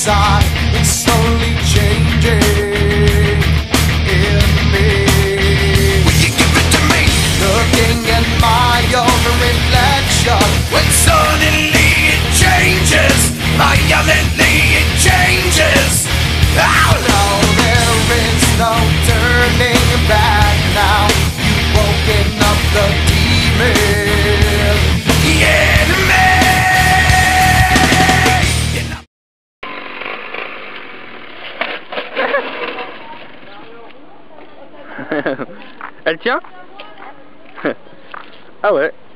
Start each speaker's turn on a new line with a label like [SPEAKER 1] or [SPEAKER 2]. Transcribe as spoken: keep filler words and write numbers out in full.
[SPEAKER 1] inside, it's slowly changing in me. Will you give it to me? Looking at my own reflection, when suddenly it changes, violently it changes. Oh no, there is no turning back now. You've woken up the demon, the enemy.
[SPEAKER 2] Elle tient? Ah ouais.